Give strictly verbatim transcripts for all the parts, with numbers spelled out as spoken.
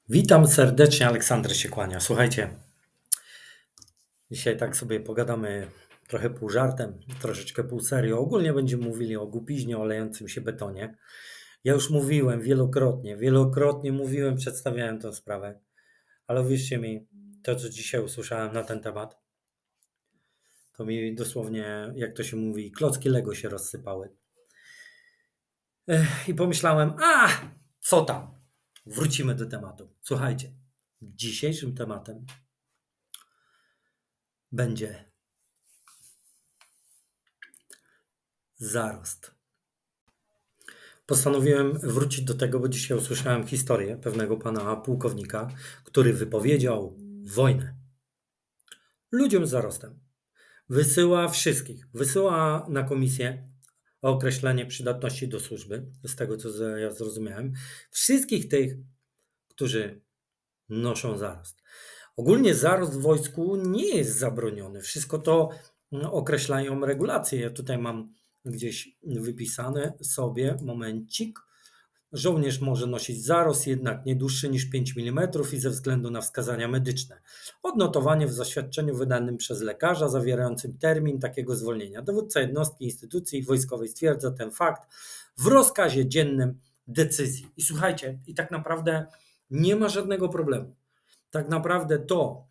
Witam serdecznie, Aleksander się kłania. Słuchajcie, dzisiaj tak sobie pogadamy trochę pół żartem, troszeczkę pół serio. Ogólnie będziemy mówili o głupiźnie, o lejącym się betonie. Ja już mówiłem wielokrotnie, wielokrotnie mówiłem, przedstawiałem tę sprawę, ale uwierzcie mi, to co dzisiaj usłyszałem na ten temat, to mi dosłownie, jak to się mówi, klocki Lego się rozsypały. Ech, I pomyślałem, a co tam? Wrócimy do tematu. Słuchajcie, dzisiejszym tematem będzie zarost. Postanowiłem wrócić do tego, bo dzisiaj usłyszałem historię pewnego pana pułkownika, który wypowiedział wojnę ludziom z zarostem. Wysyła wszystkich, wysyła na komisję o określenie przydatności do służby, z tego co ja zrozumiałem, wszystkich tych, którzy noszą zarost. Ogólnie zarost w wojsku nie jest zabroniony. Wszystko to określają regulacje. Ja tutaj mam gdzieś wypisane sobie, momencik. Żołnierz może nosić zarost, jednak nie dłuższy niż pięć milimetrów i ze względu na wskazania medyczne. Odnotowanie w zaświadczeniu wydanym przez lekarza zawierającym termin takiego zwolnienia. Dowódca jednostki, instytucji wojskowej stwierdza ten fakt w rozkazie dziennym decyzji. I słuchajcie, i tak naprawdę nie ma żadnego problemu. Tak naprawdę to,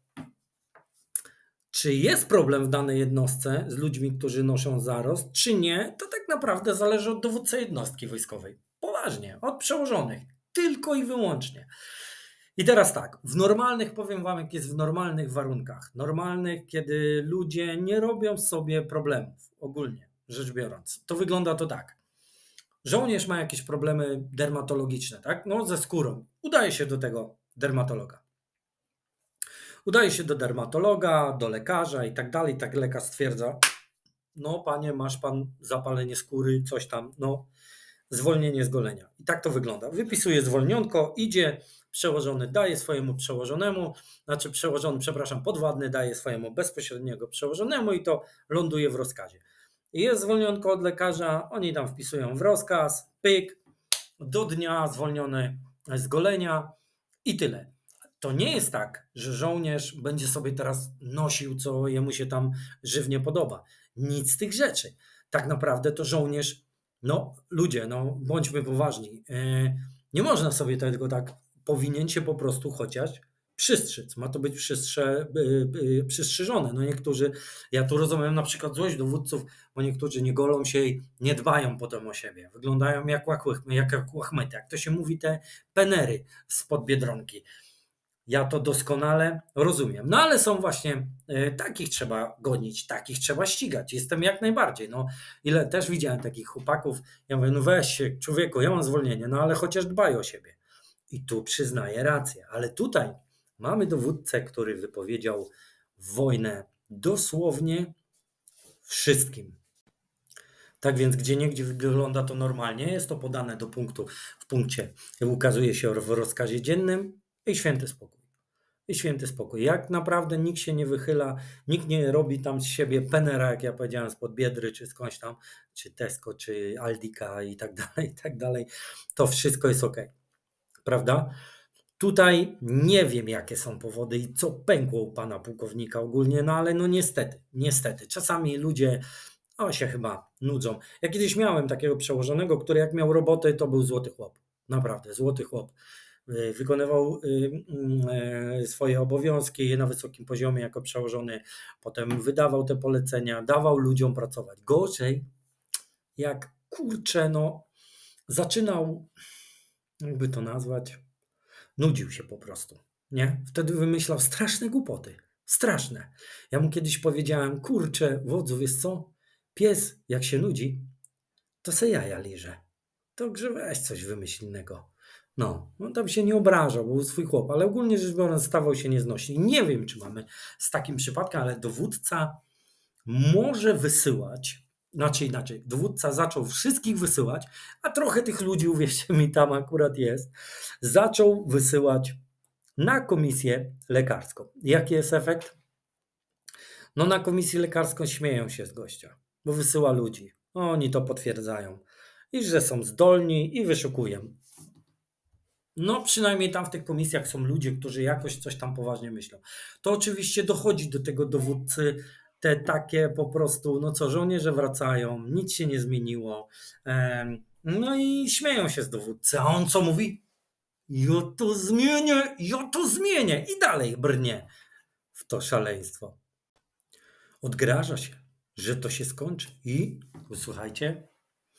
czy jest problem w danej jednostce z ludźmi, którzy noszą zarost, czy nie, to tak naprawdę zależy od dowódcy jednostki wojskowej. Poważnie, od przełożonych. Tylko i wyłącznie. I teraz tak, w normalnych, powiem wam, jak jest w normalnych warunkach, normalnych, kiedy ludzie nie robią sobie problemów, ogólnie rzecz biorąc, to wygląda to tak. Żołnierz ma jakieś problemy dermatologiczne, tak? No ze skórą. Udaje się do tego dermatologa. Udaje się do dermatologa, do lekarza i tak dalej. Tak lekarz stwierdza, no panie, masz pan zapalenie skóry, coś tam, no zwolnienie z golenia. I tak to wygląda. Wypisuje zwolnionko, idzie, przełożony daje swojemu przełożonemu, znaczy przełożony, przepraszam, podwładny daje swojemu bezpośredniego przełożonemu i to ląduje w rozkazie. I jest zwolnionko od lekarza, oni tam wpisują w rozkaz, pyk, do dnia zwolniony z golenia i tyle. To nie jest tak, że żołnierz będzie sobie teraz nosił, co jemu się tam żywnie podoba. Nic z tych rzeczy. Tak naprawdę to żołnierz, no ludzie, no bądźmy poważni, yy, nie można sobie tego tak, powinien się po prostu chociaż przystrzec. Ma to być przystrze, yy, yy, przystrzyżone. No niektórzy, ja tu rozumiem na przykład złość dowódców, bo niektórzy nie golą się i nie dbają potem o siebie. Wyglądają jak łachmyty, jak łachmyty, jak to się mówi, te penery spod Biedronki. Ja to doskonale rozumiem. No ale są właśnie, y, takich trzeba gonić, takich trzeba ścigać. Jestem jak najbardziej. No, ile też widziałem takich chłopaków. Ja mówię, no weź się, człowieku, ja mam zwolnienie, no ale chociaż dbaj o siebie. I tu przyznaję rację. Ale tutaj mamy dowódcę, który wypowiedział wojnę dosłownie wszystkim. Tak więc gdzieniegdzie wygląda to normalnie. Jest to podane do punktu, w punkcie ukazuje się w rozkazie dziennym i święty spokój. I święty spokój. Jak naprawdę nikt się nie wychyla, nikt nie robi tam z siebie penera, jak ja powiedziałem, spod Biedry, czy skądś tam, czy Tesco, czy Aldika i tak dalej, i tak dalej, to wszystko jest ok. Prawda? Tutaj nie wiem, jakie są powody i co pękło u pana pułkownika ogólnie, no ale no niestety, niestety. Czasami ludzie o, się chyba nudzą. Ja kiedyś miałem takiego przełożonego, który jak miał roboty, to był złoty chłop. Naprawdę, złoty chłop. Wykonywał swoje obowiązki na wysokim poziomie jako przełożony, potem wydawał te polecenia, dawał ludziom pracować. Gorzej, jak kurczę, no zaczynał, jakby to nazwać, nudził się po prostu, nie? Wtedy wymyślał straszne głupoty, straszne. Ja mu kiedyś powiedziałem, kurczę, wodzu, wiesz co? Pies, jak się nudzi, to se jaja liże. To grze weź coś wymyśl innego. No, on tam się nie obrażał, był swój chłop, ale ogólnie rzecz biorąc stawał się nieznośny. Nie wiem, czy mamy z takim przypadkiem, ale dowódca może wysyłać, znaczy inaczej, dowódca zaczął wszystkich wysyłać, a trochę tych ludzi, uwierzcie mi, tam akurat jest, zaczął wysyłać na komisję lekarską. Jaki jest efekt? No na komisję lekarską śmieją się z gościa, bo wysyła ludzi. Oni to potwierdzają. I że są zdolni i wyszukują. No przynajmniej tam w tych komisjach są ludzie, którzy jakoś coś tam poważnie myślą. To oczywiście dochodzi do tego dowódcy, te takie po prostu, no co, żołnierze wracają, nic się nie zmieniło. em, No i śmieją się z dowódcy, a on co mówi? Ja to zmienię, ja to zmienię i dalej brnie w to szaleństwo. Odgraża się, że to się skończy i słuchajcie,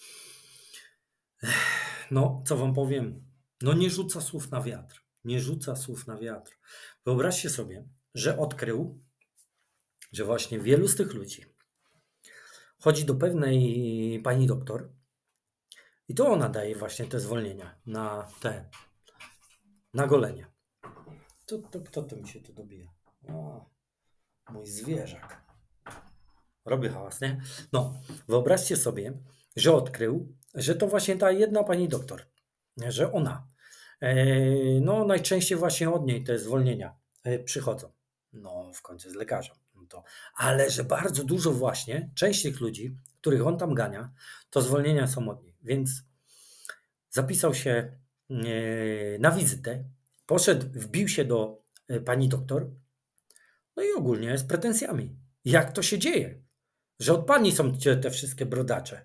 no co wam powiem, no nie rzuca słów na wiatr, nie rzuca słów na wiatr. Wyobraźcie sobie, że odkrył, że właśnie wielu z tych ludzi chodzi do pewnej pani doktor i to ona daje właśnie te zwolnienia na te, na golenie. To, to kto to mi się tu dobija? O, mój zwierzak. Robi hałas, nie? No, wyobraźcie sobie, że odkrył, że to właśnie ta jedna pani doktor, że ona, e, no najczęściej właśnie od niej te zwolnienia e, przychodzą. No, w końcu z lekarzem. No to, ale że bardzo dużo właśnie, część tych ludzi, których on tam gania, to zwolnienia są od niej. Więc zapisał się e, na wizytę, poszedł, wbił się do e, pani doktor, no i ogólnie z pretensjami. Jak to się dzieje? Że od pani są te, te wszystkie brodacze.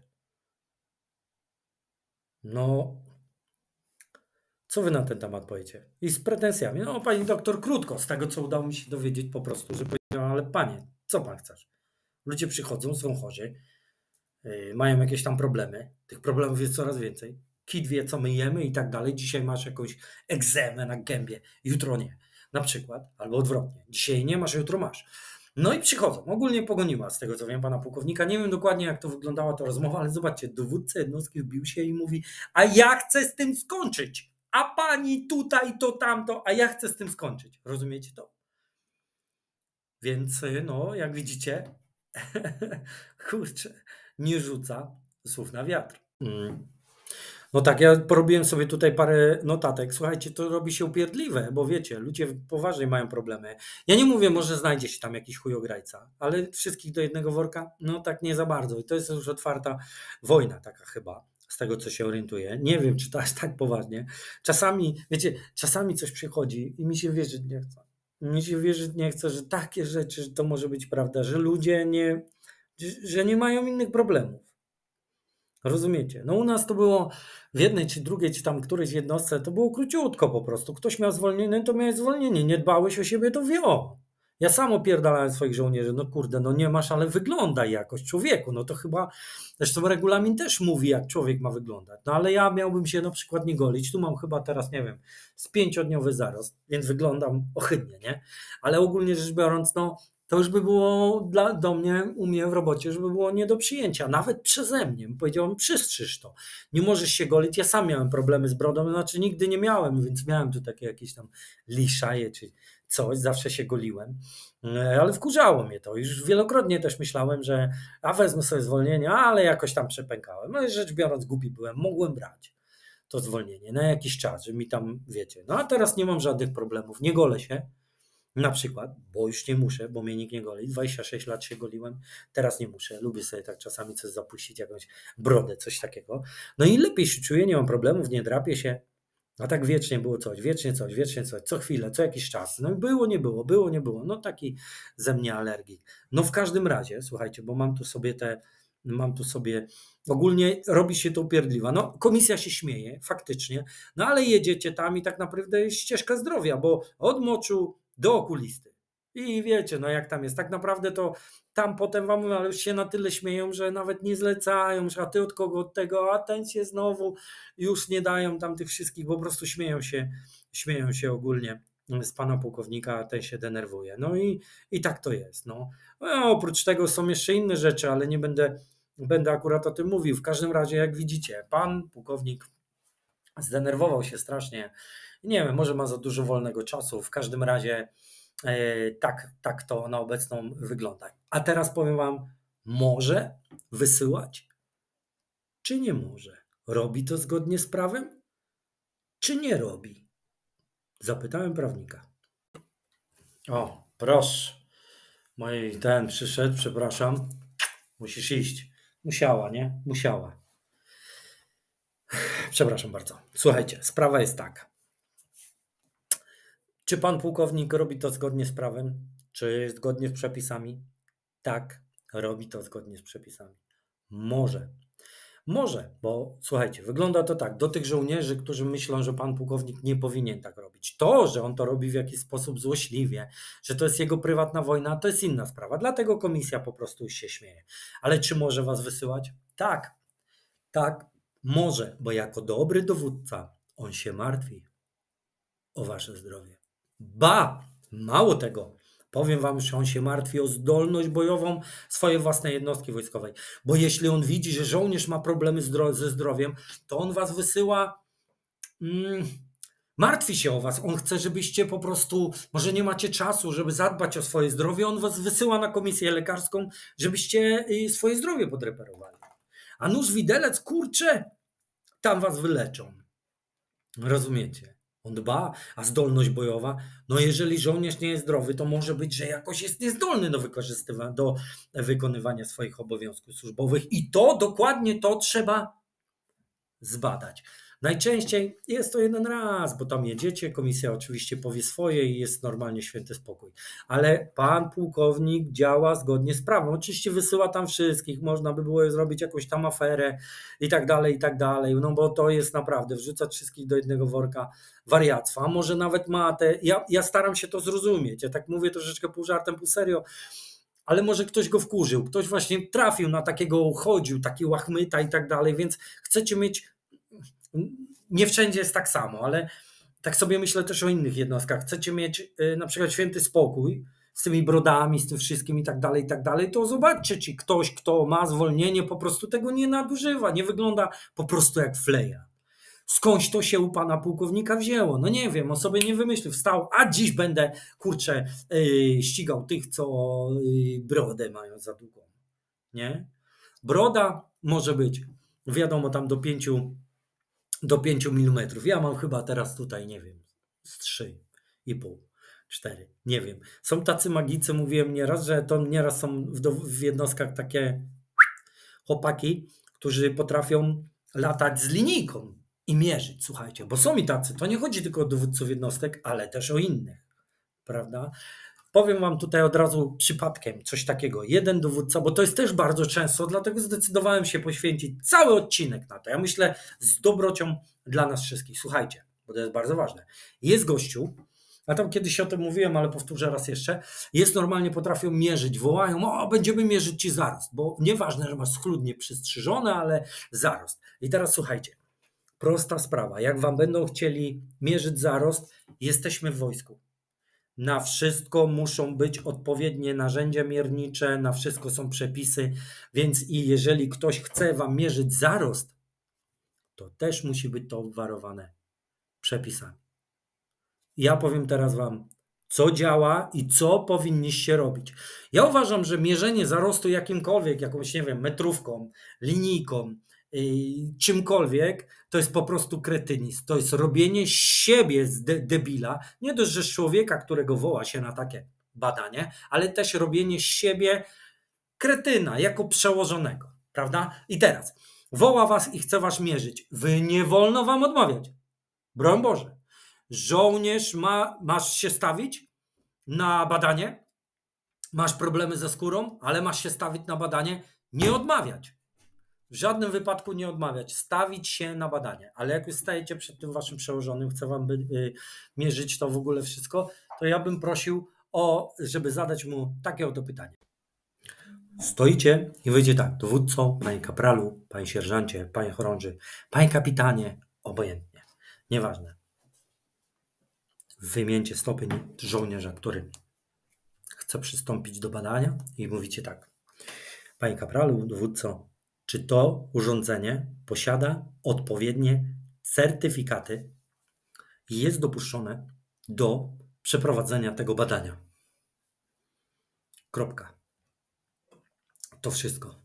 No, co wy na ten temat powiecie? I z pretensjami. No, pani doktor krótko, z tego co udało mi się dowiedzieć po prostu, że powiedziała, ale panie, co pan chcesz? Ludzie przychodzą, są chorzy, yy, mają jakieś tam problemy. Tych problemów jest coraz więcej. Kit wie, co my jemy i tak dalej. Dzisiaj masz jakąś egzemę na gębie, jutro nie. Na przykład, albo odwrotnie. Dzisiaj nie masz, jutro masz. No i przychodzą. Ogólnie pogoniła, z tego co wiem, pana pułkownika. Nie wiem dokładnie, jak to wyglądała ta rozmowa, ale zobaczcie, dowódca jednostki wbił się i mówi, a ja chcę z tym skończyć. A pani tutaj, to tamto, a ja chcę z tym skończyć. Rozumiecie to? Więc no, jak widzicie, kurczę, nie rzuca słów na wiatr. Mm. No tak, ja porobiłem sobie tutaj parę notatek. Słuchajcie, to robi się upierdliwe, bo wiecie, ludzie poważnie mają problemy. Ja nie mówię, może znajdzie się tam jakiś chujograjca, ale wszystkich do jednego worka? No tak nie za bardzo. I to jest już otwarta wojna taka chyba, z tego co się orientuję. Nie wiem, czy to aż tak poważnie. Czasami, wiecie, czasami coś przychodzi i mi się wierzyć nie chce. Mi się wierzyć nie chce, że takie rzeczy, że to może być prawda, że ludzie nie, że nie mają innych problemów. Rozumiecie? No u nas to było w jednej czy drugiej, czy tam którejś jednostce, to było króciutko po prostu. Ktoś miał zwolnienie, to miałeś zwolnienie. Nie dbałeś o siebie, to wio. Ja sam opierdalałem swoich żołnierzy. No kurde, no nie masz, ale wyglądaj jakoś człowieku. No to chyba, zresztą regulamin też mówi, jak człowiek ma wyglądać. No ale ja miałbym się na przykład nie golić. Tu mam chyba teraz, nie wiem, z pięciodniowy zarost, więc wyglądam ohydnie, nie? Ale ogólnie rzecz biorąc, no to już by było dla, do mnie, u mnie w robocie, żeby było nie do przyjęcia, nawet przeze mnie. Powiedziałem, przystrzyż to. Nie możesz się golić. Ja sam miałem problemy z brodą, znaczy nigdy nie miałem, więc miałem tu takie jakieś tam liszaje czy coś, zawsze się goliłem, ale wkurzało mnie to. Już wielokrotnie też myślałem, że a wezmę sobie zwolnienie, ale jakoś tam przepękałem. No i rzecz biorąc głupi byłem, mogłem brać to zwolnienie na jakiś czas, że mi tam, wiecie. No a teraz nie mam żadnych problemów, nie golę się. Na przykład, bo już nie muszę, bo mnie nikt nie goli. dwadzieścia sześć lat się goliłem, teraz nie muszę. Lubię sobie tak czasami coś zapuścić, jakąś brodę, coś takiego. No i lepiej się czuję, nie mam problemów, nie drapię się. A tak wiecznie było coś, wiecznie coś, wiecznie coś, co chwilę, co jakiś czas. No i było, nie było, było, nie było. No taki ze mnie alergik. No w każdym razie, słuchajcie, bo mam tu sobie te, mam tu sobie, ogólnie robi się to upierdliwa. No komisja się śmieje, faktycznie, no ale jedziecie tam i tak naprawdę jest ścieżka zdrowia, bo od moczu do okulisty. I wiecie, no jak tam jest, tak naprawdę to tam potem wam ale już się na tyle śmieją, że nawet nie zlecają, że a ty od kogo, od tego, a ten się znowu już nie dają tam tych wszystkich, po prostu śmieją się, śmieją się ogólnie z pana pułkownika, a ten się denerwuje. No i, i tak to jest. No. No, oprócz tego są jeszcze inne rzeczy, ale nie będę, będę akurat o tym mówił. W każdym razie, jak widzicie, pan pułkownik zdenerwował się strasznie. Nie wiem, może ma za dużo wolnego czasu. W każdym razie e, tak, tak to na obecną wygląda. A teraz powiem wam, może wysyłać, czy nie może? Robi to zgodnie z prawem, czy nie robi? Zapytałem prawnika. O, proszę. Mój ten przyszedł, przepraszam. Musisz iść. Musiała, nie? Musiała. Przepraszam bardzo. Słuchajcie, sprawa jest taka. Czy pan pułkownik robi to zgodnie z prawem? Czy zgodnie z przepisami? Tak, robi to zgodnie z przepisami. Może. Może, bo słuchajcie, wygląda to tak, do tych żołnierzy, którzy myślą, że pan pułkownik nie powinien tak robić. To, że on to robi w jakiś sposób złośliwie, że to jest jego prywatna wojna, to jest inna sprawa. Dlatego komisja po prostu już się śmieje. Ale czy może was wysyłać? Tak, tak, może, bo jako dobry dowódca on się martwi o wasze zdrowie. Ba, mało tego, powiem wam, że on się martwi o zdolność bojową swojej własnej jednostki wojskowej. Bo jeśli on widzi, że żołnierz ma problemy zdro- ze zdrowiem, to on was wysyła, mm, martwi się o was. On chce, żebyście po prostu, może nie macie czasu, żeby zadbać o swoje zdrowie, on was wysyła na komisję lekarską, żebyście y, swoje zdrowie podreperowali. A nóż widelec, kurczę, tam was wyleczą. Rozumiecie? On dba, a zdolność bojowa, no jeżeli żołnierz nie jest zdrowy, to może być, że jakoś jest niezdolny do wykorzystywania, do wykonywania swoich obowiązków służbowych i to, dokładnie to trzeba zbadać. Najczęściej jest to jeden raz, bo tam jedziecie, komisja oczywiście powie swoje i jest normalnie święty spokój. Ale pan pułkownik działa zgodnie z prawem. Oczywiście wysyła tam wszystkich, można by było zrobić jakąś tam aferę i tak dalej, i tak dalej, no bo to jest naprawdę wrzucać wszystkich do jednego worka wariactwa. A może nawet ma te, ja, ja staram się to zrozumieć, ja tak mówię troszeczkę pół żartem, pół serio, ale może ktoś go wkurzył, ktoś właśnie trafił na takiego, chodził, taki łachmyta i tak dalej, więc chcecie mieć, nie wszędzie jest tak samo, ale tak sobie myślę też o innych jednostkach. Chcecie mieć y, na przykład święty spokój z tymi brodami, z tym wszystkim i tak dalej, i tak dalej, to zobaczcie, czy ktoś, kto ma zwolnienie, po prostu tego nie nadużywa, nie wygląda po prostu jak fleja. Skądś to się u pana pułkownika wzięło? No nie wiem, on sobie nie wymyślił, wstał, a dziś będę, kurczę, yy, ścigał tych, co yy, brodę mają za długą. Nie? Broda może być, wiadomo, tam do pięciu do pięciu milimetrów. Ja mam chyba teraz tutaj, nie wiem, z trzy i pół, cztery, nie wiem. Są tacy magicy, mówiłem nieraz, że to nieraz są w, do, w jednostkach takie chłopaki, którzy potrafią latać z linijką i mierzyć, słuchajcie, bo są i tacy, to nie chodzi tylko o dowódców jednostek, ale też o innych, prawda? Powiem wam tutaj od razu przypadkiem coś takiego. Jeden dowódca, bo to jest też bardzo często, dlatego zdecydowałem się poświęcić cały odcinek na to. Ja myślę z dobrocią dla nas wszystkich. Słuchajcie, bo to jest bardzo ważne. Jest gościu, a tam kiedyś o tym mówiłem, ale powtórzę raz jeszcze, jest normalnie, potrafią mierzyć, wołają, o, będziemy mierzyć ci zarost, bo nieważne, że masz schludnie przystrzyżone, ale zarost. I teraz słuchajcie, prosta sprawa, jak wam będą chcieli mierzyć zarost, jesteśmy w wojsku. Na wszystko muszą być odpowiednie narzędzia miernicze, na wszystko są przepisy, więc i jeżeli ktoś chce wam mierzyć zarost, to też musi być to obwarowane przepisami. Ja powiem teraz wam, co działa i co powinniście robić. Ja uważam, że mierzenie zarostu jakimkolwiek, jakąś, nie wiem, metrówką, linijką, yy, czymkolwiek, to jest po prostu kretynizm. To jest robienie z siebie z de- debila, nie dość, że z człowieka, którego woła się na takie badanie, ale też robienie z siebie kretyna, jako przełożonego, prawda? I teraz, woła was i chce was mierzyć. Wy nie wolno wam odmawiać. Broń Boże. Żołnierz ma, masz się stawić na badanie, masz problemy ze skórą, ale masz się stawić na badanie, nie odmawiać. W żadnym wypadku nie odmawiać, stawić się na badanie. Ale jak już stajecie przed tym waszym przełożonym, chce wam by, y, mierzyć to w ogóle wszystko, to ja bym prosił o, żeby zadać mu takie oto pytanie. Stoicie i wyjdzie tak, dowódco, panie kapralu, panie sierżancie, panie chorąży, panie kapitanie, obojętnie, nieważne. Wymieńcie stopień żołnierza, który chce przystąpić do badania i mówicie tak. Panie kapralu, dowódco, czy to urządzenie posiada odpowiednie certyfikaty i jest dopuszczone do przeprowadzenia tego badania? Kropka. To wszystko.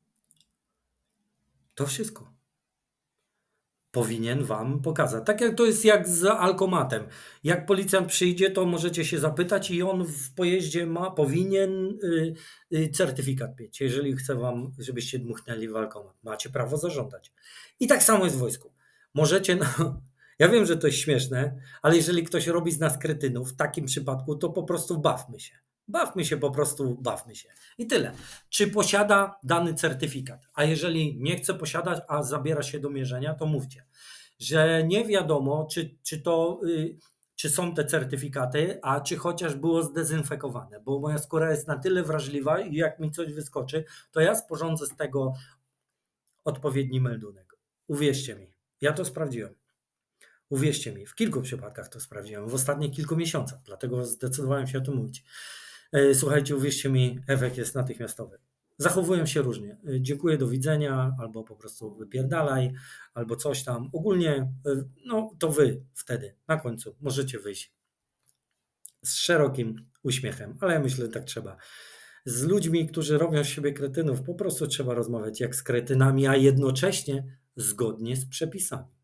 To wszystko. Powinien wam pokazać. Tak jak to jest jak z alkomatem. Jak policjant przyjdzie, to możecie się zapytać i on w pojeździe ma, powinien y, y, certyfikat mieć, jeżeli chce wam, żebyście dmuchnęli w alkomat. Macie prawo zażądać. I tak samo jest w wojsku. Możecie, no, Ja wiem, że to jest śmieszne, ale jeżeli ktoś robi z nas kretynów w takim przypadku, to po prostu bawmy się. Bawmy się, po prostu bawmy się. I tyle. Czy posiada dany certyfikat? A jeżeli nie chce posiadać, a zabiera się do mierzenia, to mówcie, że nie wiadomo, czy, czy to, y, czy są te certyfikaty, a czy chociaż było zdezynfekowane, bo moja skóra jest na tyle wrażliwa i jak mi coś wyskoczy, to ja sporządzę z tego odpowiedni meldunek. Uwierzcie mi, ja to sprawdziłem. Uwierzcie mi, w kilku przypadkach to sprawdziłem, w ostatnich kilku miesiącach, dlatego zdecydowałem się o tym mówić. E, Słuchajcie, uwierzcie mi, efekt jest natychmiastowy. Zachowują się różnie. E, Dziękuję, do widzenia, albo po prostu wypierdalaj, albo coś tam. Ogólnie, e, no to wy wtedy, na końcu, możecie wyjść z szerokim uśmiechem, ale ja myślę, że tak trzeba. Z ludźmi, którzy robią z siebie kretynów, po prostu trzeba rozmawiać jak z kretynami, a jednocześnie zgodnie z przepisami.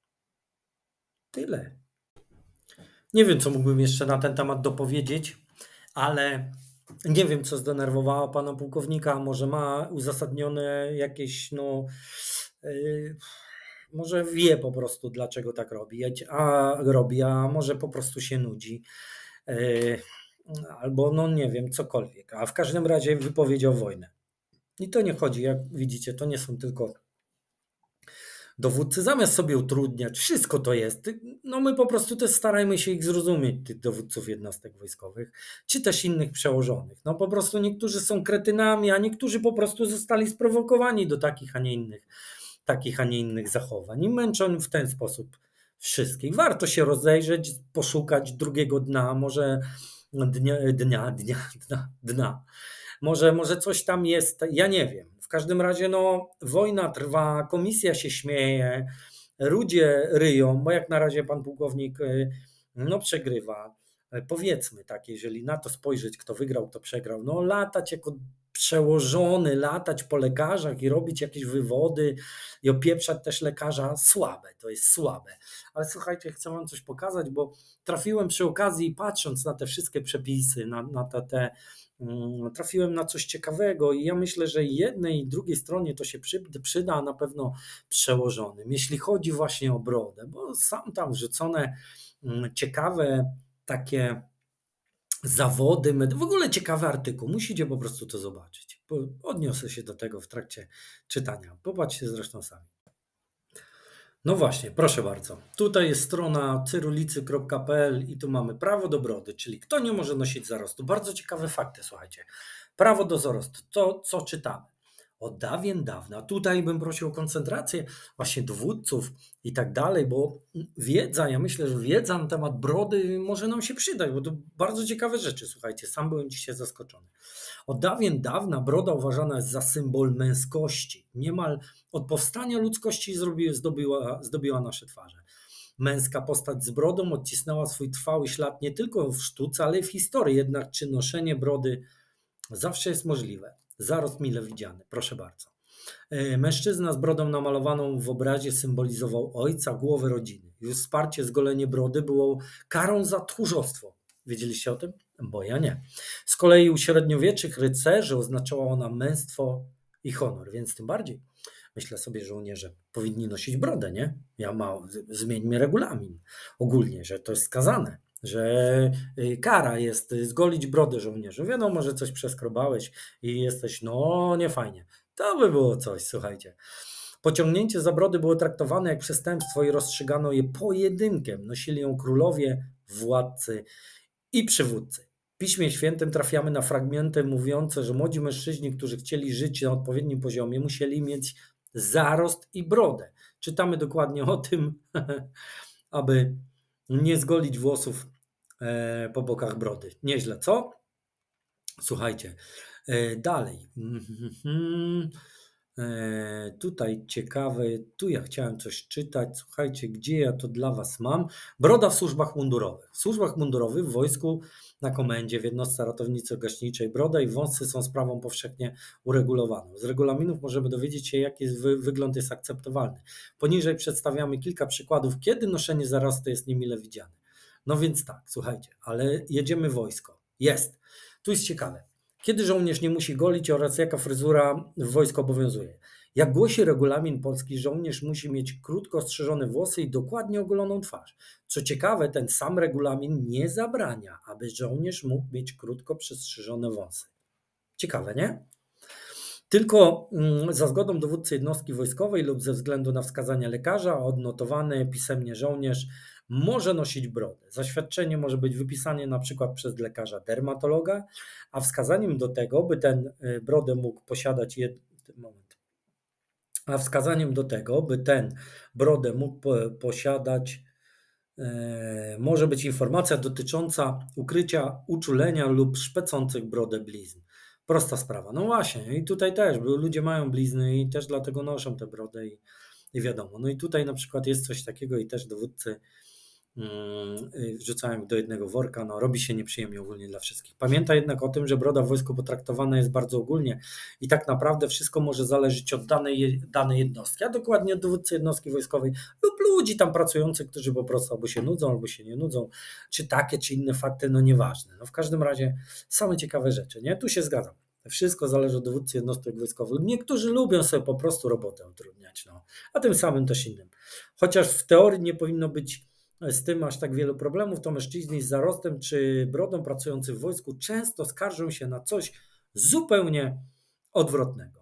Tyle. Nie wiem, co mógłbym jeszcze na ten temat dopowiedzieć, ale nie wiem, co zdenerwowało pana pułkownika. Może ma uzasadnione jakieś, no, yy, może wie po prostu, dlaczego tak robi, a robi, a może po prostu się nudzi. Yy, albo, no nie wiem, cokolwiek. A w każdym razie wypowiedział wojnę. I to nie chodzi, jak widzicie, to nie są tylko dowódcy, zamiast sobie utrudniać, wszystko to jest. No my po prostu też starajmy się ich zrozumieć, tych dowódców jednostek wojskowych, czy też innych przełożonych. No po prostu niektórzy są kretynami, a niektórzy po prostu zostali sprowokowani do takich, a nie innych, takich, a nie innych zachowań i męczą w ten sposób wszystkich. Warto się rozejrzeć, poszukać drugiego dna, może dnia, dnia, dnia, dna, dna. Może, może coś tam jest, ja nie wiem. W każdym razie no, wojna trwa, komisja się śmieje, ludzie ryją, bo jak na razie pan pułkownik no, przegrywa. Powiedzmy tak, jeżeli na to spojrzeć, kto wygrał, kto przegrał, no latać jako przełożony, latać po lekarzach i robić jakieś wywody i opieprzać też lekarza, słabe, to jest słabe. Ale słuchajcie, chcę wam coś pokazać, bo trafiłem przy okazji, patrząc na te wszystkie przepisy, na, na te, te trafiłem na coś ciekawego i ja myślę, że jednej i drugiej stronie to się przyda, a na pewno przełożonym. Jeśli chodzi właśnie o brodę, bo są tam wrzucone ciekawe takie zawody, w ogóle ciekawy artykuł, musicie po prostu to zobaczyć. Odniosę się do tego w trakcie czytania. Popatrzcie zresztą sami. No właśnie, proszę bardzo. Tutaj jest strona cyrulicy kropka p l i tu mamy prawo do brody, czyli kto nie może nosić zarostu. Bardzo ciekawe fakty, słuchajcie. Prawo do zarostu, to co czytamy. Od dawien dawna, tutaj bym prosił o koncentrację właśnie dowódców i tak dalej, bo wiedza, ja myślę, że wiedza na temat brody może nam się przydać, bo to bardzo ciekawe rzeczy, słuchajcie, sam byłem dzisiaj zaskoczony. Od dawien dawna broda uważana jest za symbol męskości. Niemal od powstania ludzkości zdobiła, zdobiła nasze twarze. Męska postać z brodą odcisnęła swój trwały ślad nie tylko w sztuce, ale i w historii. Jednak czy noszenie brody zawsze jest możliwe? Zarost mile widziany, proszę bardzo. Mężczyzna z brodą namalowaną w obrazie symbolizował ojca, głowę rodziny. Już wsparcie, zgolenie brody było karą za tchórzostwo. Wiedzieliście o tym? Bo ja nie. Z kolei u średniowiecznych rycerzy oznaczała ona męstwo i honor, więc tym bardziej myślę sobie, że żołnierze powinni nosić brodę, nie? Ja ma, zmieńmy regulamin ogólnie, że to jest skazane, że kara jest zgolić brodę żołnierzu. Wiadomo, że coś przeskrobałeś i jesteś, no nie fajnie. To by było coś, słuchajcie. Pociągnięcie za brody było traktowane jak przestępstwo i rozstrzygano je pojedynkiem. Nosili ją królowie, władcy i przywódcy. W Piśmie Świętym trafiamy na fragmenty mówiące, że młodzi mężczyźni, którzy chcieli żyć na odpowiednim poziomie, musieli mieć zarost i brodę. Czytamy dokładnie o tym, aby nie zgolić włosów po bokach brody. Nieźle, co? Słuchajcie, dalej. Tutaj ciekawe, tu ja chciałem coś czytać, słuchajcie, gdzie ja to dla was mam. Broda w służbach mundurowych. W służbach mundurowych, w wojsku, na komendzie, w jednostce ratowniczo-gaśniczej broda i wąsy są sprawą powszechnie uregulowaną. Z regulaminów możemy dowiedzieć się, jaki jest wy- wygląd jest akceptowalny. Poniżej przedstawiamy kilka przykładów, kiedy noszenie zarostu jest niemile widziane. No więc tak, słuchajcie, ale jedziemy wojsko. Jest. Tu jest ciekawe. Kiedy żołnierz nie musi golić oraz jaka fryzura w wojsku obowiązuje? Jak głosi regulamin polski, żołnierz musi mieć krótko strzyżone włosy i dokładnie ogoloną twarz. Co ciekawe, ten sam regulamin nie zabrania, aby żołnierz mógł mieć krótko przystrzyżone włosy. Ciekawe, nie? Tylko mm, za zgodą dowódcy jednostki wojskowej lub ze względu na wskazania lekarza odnotowany pisemnie żołnierz może nosić brodę. Zaświadczenie może być wypisane na przykład przez lekarza dermatologa, a wskazaniem do tego, by ten y, brodę mógł posiadać jed... moment. A wskazaniem do tego, by ten brodę mógł po- posiadać e, może być informacja dotycząca ukrycia uczulenia lub szpecących brodę blizn. Prosta sprawa. No właśnie, i tutaj też, bo ludzie mają blizny i też dlatego noszą tę brodę i, i wiadomo. No i tutaj na przykład jest coś takiego i też dowódcy mm, y, wrzucają do jednego worka, no robi się nieprzyjemnie ogólnie dla wszystkich. Pamiętaj jednak o tym, że broda w wojsku potraktowana jest bardzo ogólnie i tak naprawdę wszystko może zależeć od danej, je- danej jednostki, a dokładnie od dowódcy jednostki wojskowej lub ludzi tam pracujących, którzy po prostu albo się nudzą, albo się nie nudzą, czy takie, czy inne fakty, no nieważne. No w każdym razie same ciekawe rzeczy, nie? Tu się zgadzam. Wszystko zależy od dowódcy jednostek wojskowych. Niektórzy lubią sobie po prostu robotę utrudniać, no, a tym samym też innym. Chociaż w teorii nie powinno być z tym aż tak wielu problemów, to mężczyźni z zarostem czy brodą pracujący w wojsku często skarżą się na coś zupełnie odwrotnego.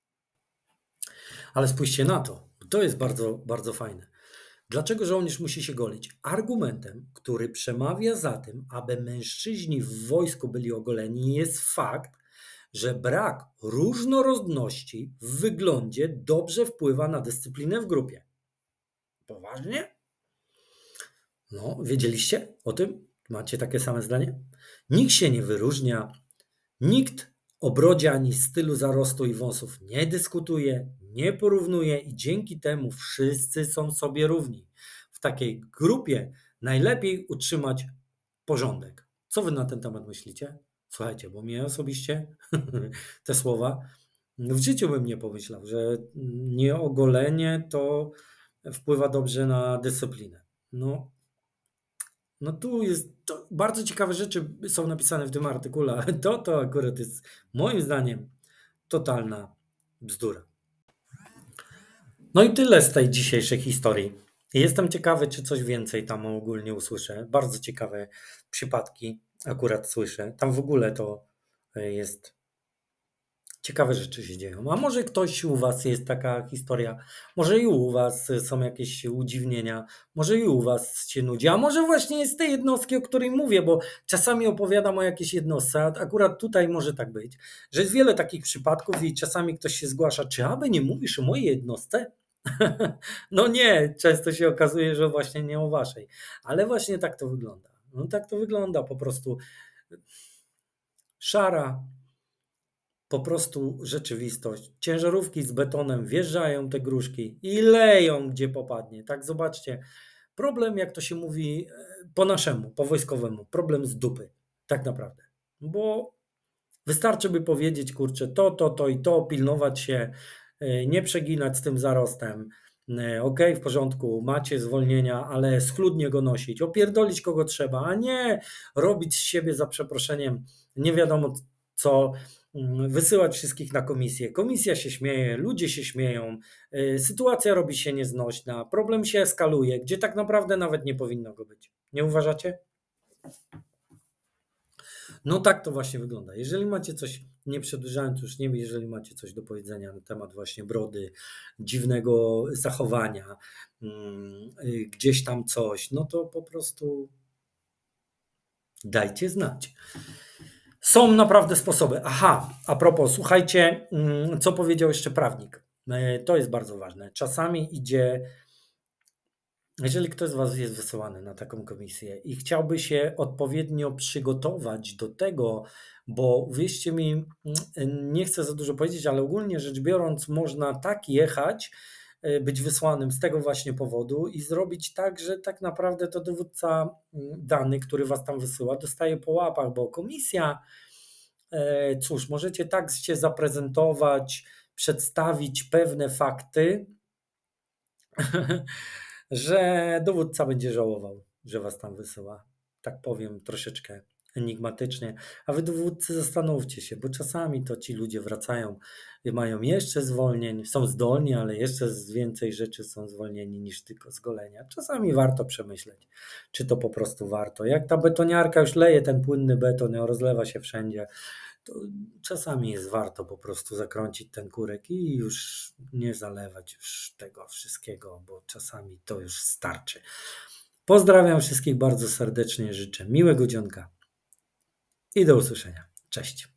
Ale spójrzcie na to, to jest bardzo, bardzo fajne. Dlaczego żołnierz musi się golić? Argumentem, który przemawia za tym, aby mężczyźni w wojsku byli ogoleni, jest fakt, że brak różnorodności w wyglądzie dobrze wpływa na dyscyplinę w grupie. Poważnie? No, wiedzieliście o tym? Macie takie same zdanie? Nikt się nie wyróżnia, nikt o brodzie ani stylu zarostu i wąsów nie dyskutuje, nie porównuje i dzięki temu wszyscy są sobie równi. W takiej grupie najlepiej utrzymać porządek. Co wy na ten temat myślicie? Słuchajcie, bo mnie osobiście te słowa w życiu bym nie pomyślał, że nieogolenie to wpływa dobrze na dyscyplinę. No, no tu jest to, bardzo ciekawe rzeczy są napisane w tym artykule, ale to, to akurat jest moim zdaniem totalna bzdura. No i tyle z tej dzisiejszej historii. Jestem ciekawy, czy coś więcej tam ogólnie usłyszę. Bardzo ciekawe przypadki akurat słyszę. Tam w ogóle to e, jest ciekawe rzeczy się dzieją. A może ktoś u was jest taka historia, może i u was są jakieś udziwnienia, może i u was się nudzi, a może właśnie jest z tej jednostki, o której mówię, bo czasami opowiadam o jakiejś jednostce, a akurat tutaj może tak być, że jest wiele takich przypadków i czasami ktoś się zgłasza, czy aby nie mówisz o mojej jednostce? No nie, często się okazuje, że właśnie nie o waszej, ale właśnie tak to wygląda. No tak to wygląda po prostu szara, po prostu rzeczywistość. Ciężarówki z betonem wjeżdżają te gruszki i leją gdzie popadnie. Tak zobaczcie, problem jak to się mówi po naszemu, po wojskowemu, problem z dupy. Tak naprawdę. Bo wystarczy by powiedzieć, kurczę, to, to, to i to, pilnować się, nie przeginać z tym zarostem. Ok, w porządku, macie zwolnienia, ale schludnie go nosić, opierdolić kogo trzeba, a nie robić z siebie za przeproszeniem nie wiadomo co, wysyłać wszystkich na komisję. Komisja się śmieje, ludzie się śmieją, sytuacja robi się nieznośna, problem się eskaluje, gdzie tak naprawdę nawet nie powinno go być. Nie uważacie? No tak to właśnie wygląda. Jeżeli macie coś, nie przedłużając już, nie wiem, jeżeli macie coś do powiedzenia na temat właśnie brody, dziwnego zachowania, gdzieś tam coś, no to po prostu dajcie znać. Są naprawdę sposoby. Aha, a propos, słuchajcie, co powiedział jeszcze prawnik. To jest bardzo ważne. Czasami idzie, jeżeli ktoś z was jest wysyłany na taką komisję i chciałby się odpowiednio przygotować do tego, bo wierzcie mi, nie chcę za dużo powiedzieć, ale ogólnie rzecz biorąc można tak jechać, być wysłanym z tego właśnie powodu i zrobić tak, że tak naprawdę to dowódca dany, który was tam wysyła, dostaje po łapach, bo komisja, cóż, możecie tak się zaprezentować, przedstawić pewne fakty, że dowódca będzie żałował, że was tam wysyła. Tak powiem troszeczkę enigmatycznie. A wy dowódcy zastanówcie się, bo czasami to ci ludzie wracają, i mają jeszcze zwolnień, są zdolni, ale jeszcze z więcej rzeczy są zwolnieni niż tylko z golenia. Czasami warto przemyśleć, czy to po prostu warto. Jak ta betoniarka już leje ten płynny beton, rozlewa się wszędzie, to czasami jest warto po prostu zakręcić ten kurek i już nie zalewać już tego wszystkiego, bo czasami to już starczy. Pozdrawiam wszystkich bardzo serdecznie, życzę miłego dzionka i do usłyszenia. Cześć.